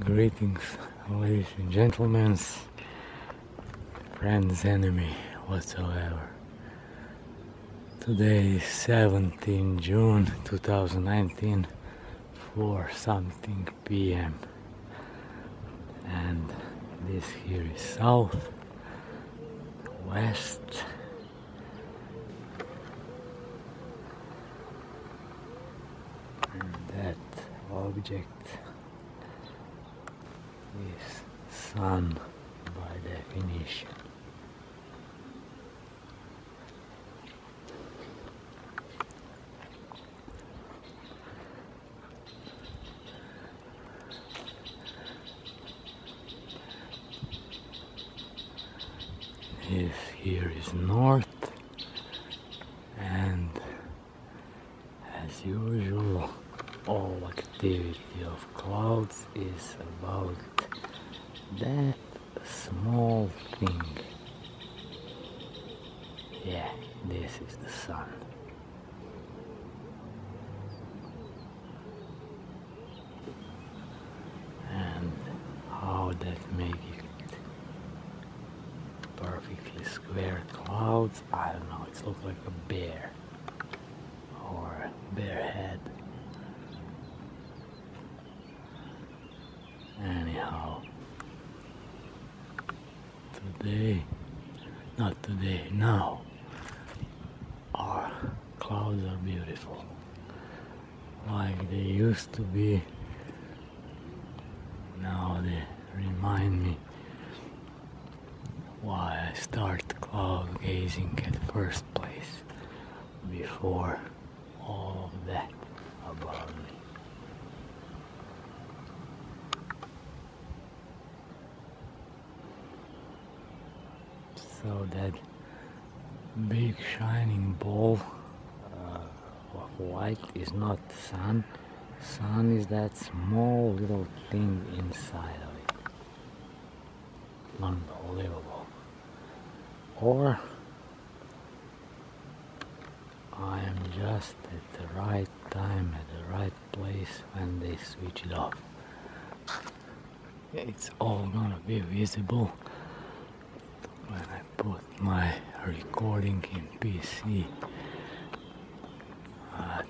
Greetings, ladies and gentlemen, friends, enemy, whatsoever. Today is 17 June 2019, 4 something PM, and this here is south, west, and that object is sun by definition. This here is north, and as usual all activity of clouds is about that small thing. Yeah, this is the sun. And how that make it perfectly square clouds, I don't know, it looks like a bear or a bear head. Anyhow, now our clouds are beautiful like they used to be. Now they remind me why I start cloud gazing at first place, before all of that above me. So that big shining ball of white is not sun. Sun is that small little thing inside of it. Unbelievable. Or I am just at the right time, at the right place when they switch it off. It's all gonna be visible when I put my recording in PC. But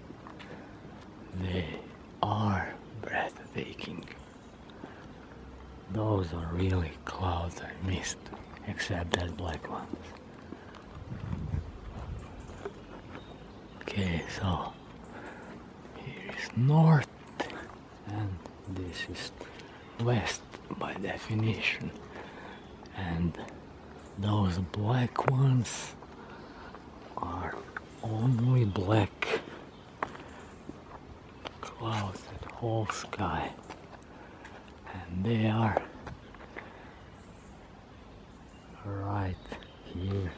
they are breathtaking. Those are really clouds I missed, except that black ones. Okay, so here is north, and this is west by definition. And those black ones are only black clouds that whole sky, and they are right here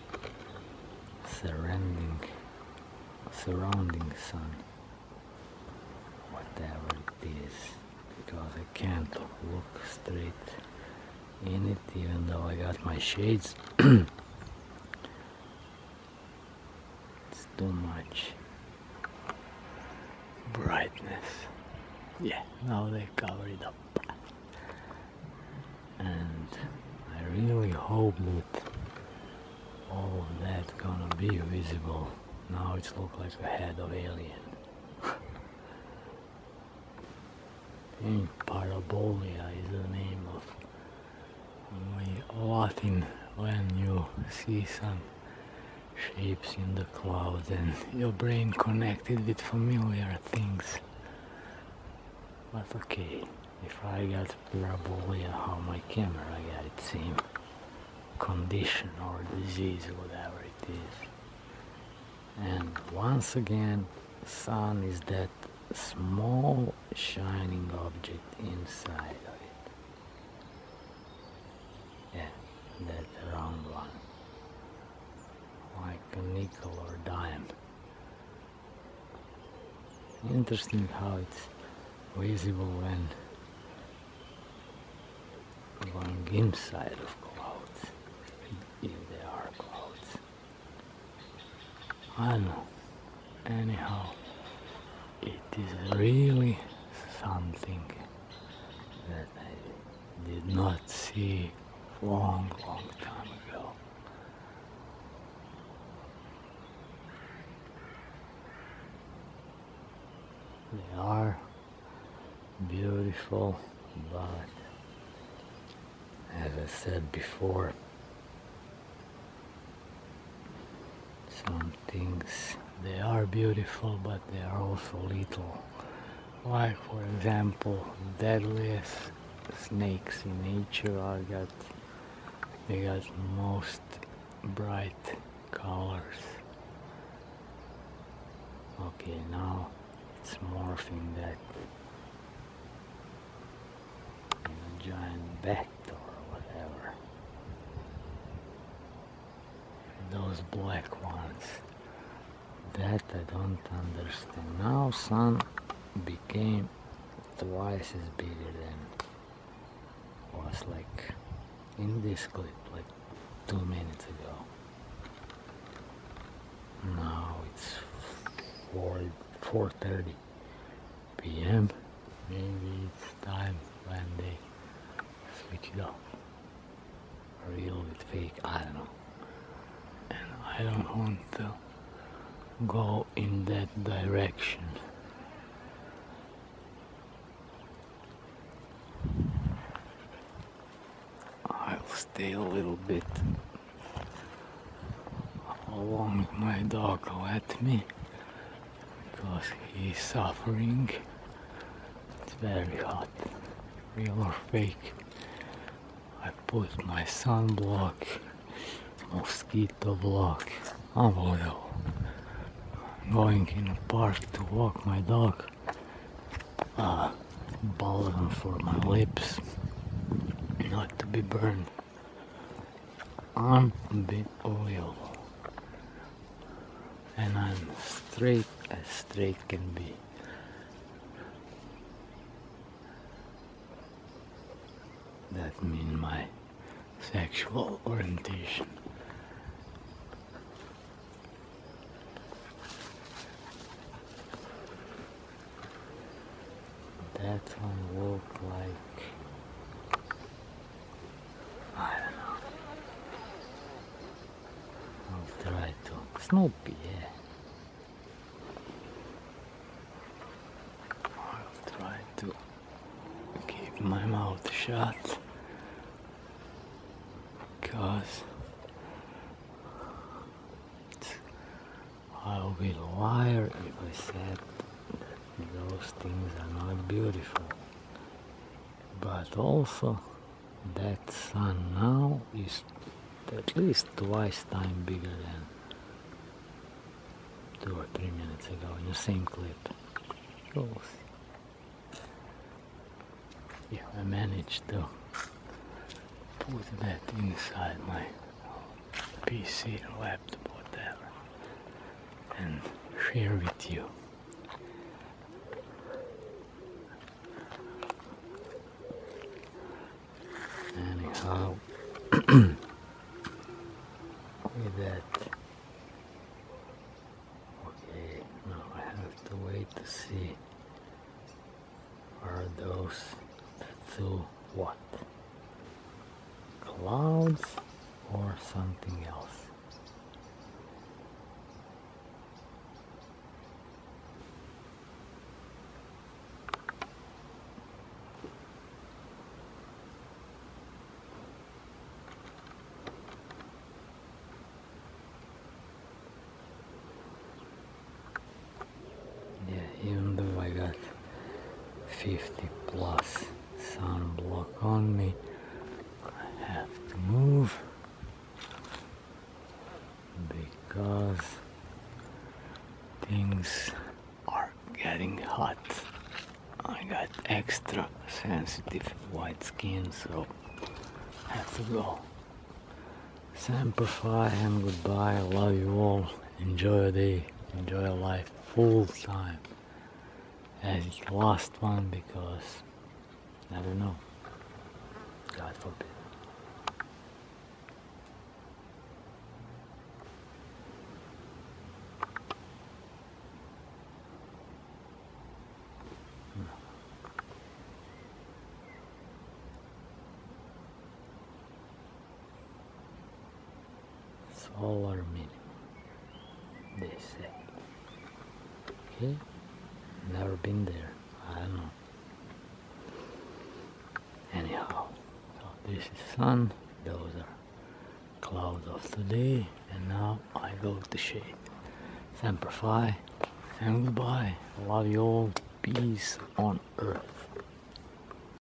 surrounding sun, whatever it is, because I can't look straight in it even though I got my shades. It's too much brightness. Yeah, now they cover it up. And I really hope that all of that gonna be visible. Now it looks like a head of alien. In Parabolia is the name of Latin when you see some shapes in the clouds and your brain connected with familiar things. But okay, if I got parabolia, how my camera got it, same condition or disease, whatever it is. And once again, sun is that small shining object inside of it. Yeah, that round one, like a nickel or dime. Interesting how it's visible when going inside of clouds, if they are clouds. I don't know. Anyhow, it is really something that I did not see long time ago. They are beautiful, but as I said before, some things, they are beautiful, but they are also lethal. Like, for example, deadliest snakes in nature they got most bright colors. Okay, now it's morphing that in a giant bat or whatever. Those black ones, that I don't understand. Now sun became twice as bigger than was like in this clip, like 2 minutes ago. Now it's 4:30 p.m. Maybe it's time when they switch it off. Real with fake, I don't know. And I don't want to go in that direction. I'll stay a little bit along my dog let me, because he's suffering. It's very hot, real or fake. I put my sunblock, mosquito block, unbelievable. Going in a park to walk my dog, balsam for my lips, not to be burned. Unbelievable. And I'm straight as straight can be. That means my sexual orientation. That one look like, I don't know. I'll try to. Snoopy, yeah. I'll try to keep my mouth shut, because I will be a liar if I said that those things are not beautiful. But also, that sun now is at least twice time bigger than 2 or 3 minutes ago in the same clip. You'll see. If I managed to put that inside my PC, laptop, whatever, and share with you. Anyhow, with that, okay, now I have to wait to see, are those two what? Clouds or something else? Even though I got 50 plus sunblock on me, I have to move because things are getting hot. I got extra sensitive white skin, so I have to go. Semper Fi and goodbye. I love you all. Enjoy your day. Enjoy your life full time. As the last one, because I don't know, God forbid. solar minimum, they say. Okay, never been there, I don't know. Anyhow, so this is sun, those are clouds of today, and now I go to shade. Semper Fi, and goodbye. Love you all. Peace on earth.